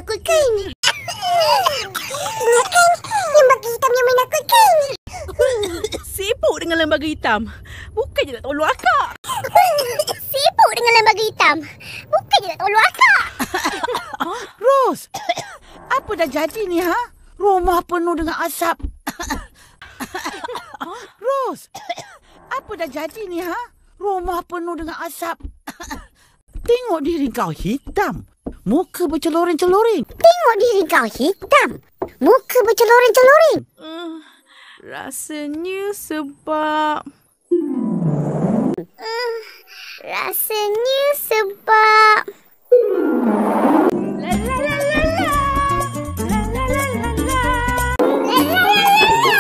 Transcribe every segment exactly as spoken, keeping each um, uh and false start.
menakutkan. Bukan, lembaga hitam yang menakutkan. Sibuk dengan lembaga hitam. Bukannya nak tolong akak. Sibuk dengan lembaga hitam. Bukannya nak tolong akak. Ros, apa dah jadi ni, ha? Rumah penuh dengan asap. Ros, apa dah jadi ni, ha? Rumah penuh dengan asap. Tengok diri kau hitam. Muka berceloring-celoring. Tengok diri kau hitam. Muka berceloring-celoring. Uh, rasanya sebab... Uh, rasanya sebab... La la la la la. La la la la la. La la la la la.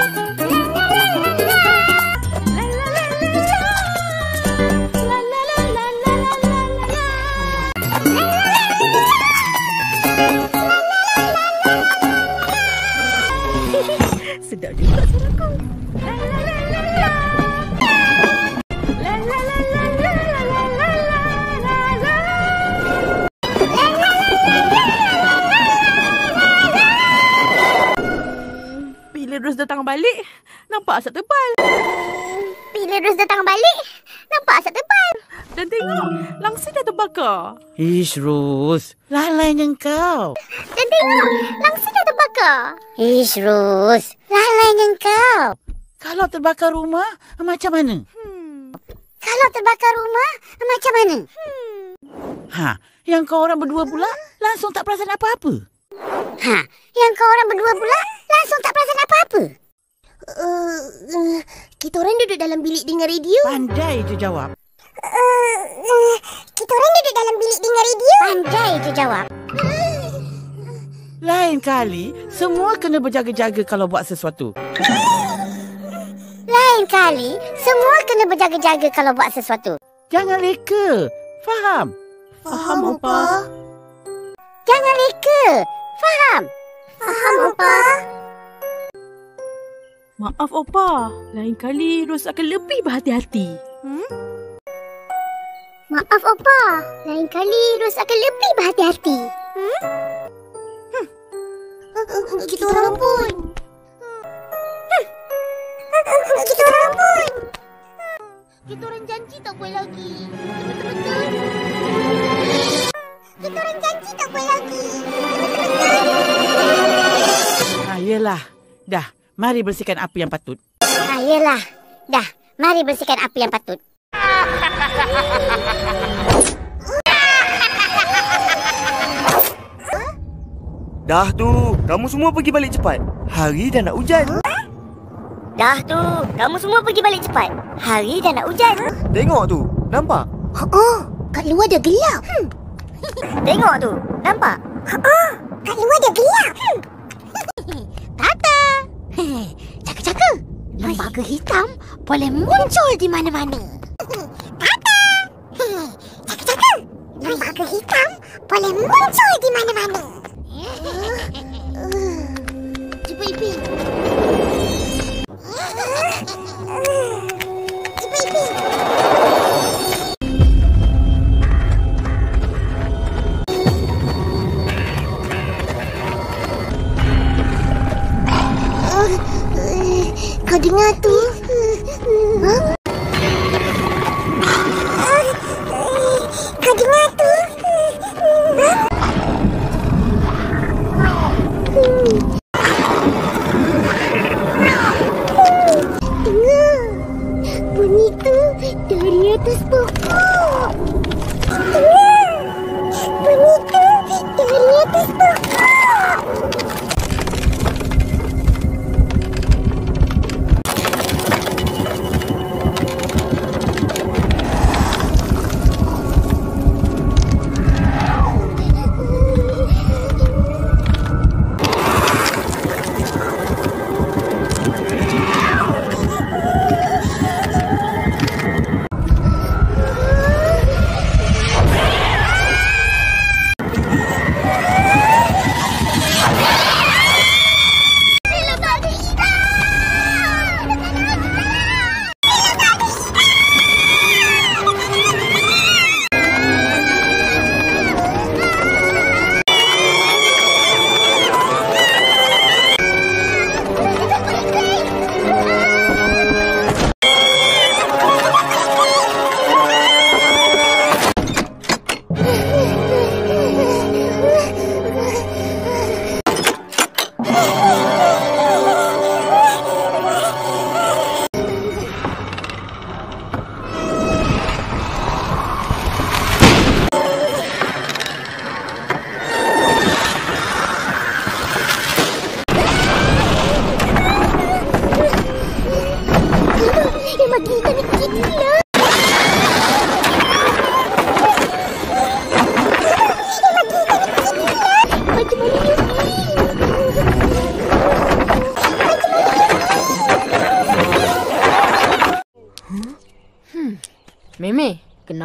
La la la la la. La la la la la la la. Sedap juga suaraku. La la la la la. La la la la la la la la la. Bila Ros datang balik, nampak asap tebal. Bila Ros datang balik, nampak asap tebal. Dan tengok, langsir dah terbakar. Ish, Ros. Lalainya kau. Dan tengok, langsir dah terbakar. Ish, Ros. Lalainya kau. Kalau terbakar rumah, macam mana? Hmm. Kalau terbakar rumah, macam mana? Hmm. Ha, yang kau orang berdua pula langsung tak perasan apa-apa. Ha, yang kau orang berdua pula langsung tak perasan apa-apa. Uh, uh, kita orang duduk dalam bilik dengar radio. Pandai je jawab. Uh, uh, kita orang duduk dalam bilik dengar radio. Pandai je jawab. Lain kali, semua kena berjaga-jaga kalau buat sesuatu. Lain kali, semua kena berjaga-jaga kalau buat sesuatu. Jangan leka. Faham? Faham, Opa. Jangan leka. Faham? Faham, Opa. Maaf, Opa. Lain kali Ros akan lebih berhati-hati. Hmm? Maaf, Opa. Lain kali Ros akan lebih berhati-hati. Hmm? Hmm. Kita orang pun. Hmm. Kita orang pun. Kita orang janji tak buat lagi. Betul-betul. Kita orang janji tak buat lagi. Betul-betul. Ha, yelah. Dah, mari bersihkan api yang patut. Ha, yelah. Dah, mari bersihkan api yang patut. Dah tu, kamu semua pergi balik cepat. Hari dah nak hujan. Dah tu, kamu semua pergi balik cepat. Hari dah nak hujan. Tengok tu, nampak? Oh, kat luar dah gelap. Hmm. Tengok tu, nampak? Oh, kat luar dah gelap. Hmm. Tata. Jaga-jaga. Lembaga hitam boleh muncul di mana-mana. Tata. Jaga-jaga. Lembaga hitam boleh muncul di mana-mana. Cuba Ipin. Cuba Ipin. Kau dengar tu? Huh? Kau dengar tu? Huh? Dengar. Bunyi tu dari atas pokok. Dengar. Bunyi tu dari atas pokok.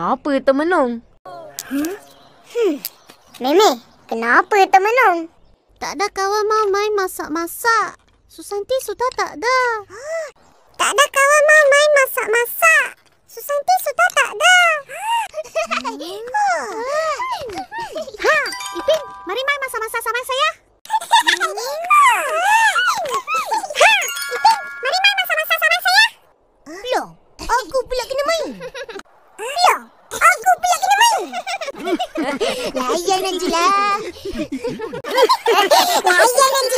Kenapa termenung? Meme, kenapa termenung? Tak ada kawan mau main masak-masak. Susanti sudah tak ada. Tak ada kawan mau main masak-masak. Susanti sudah tak ada. Ha, Ipin, mari main masak-masak sama saya. Ha, Ipin, mari main masak-masak sama saya. Loh, aku pula kena main. Loh, aku pula kena main. Layan aja lah. Layan aja